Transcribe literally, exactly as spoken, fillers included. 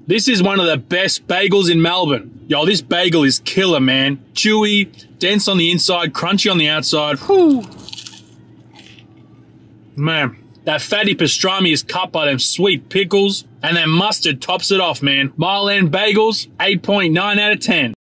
This is one of the best bagels in Melbourne. Yo, this bagel is killer, man. Chewy, dense on the inside, crunchy on the outside. Whew. Man, that fatty pastrami is cut by them sweet pickles, and that mustard tops it off, man. Mile End Bagels, eight point nine out of ten.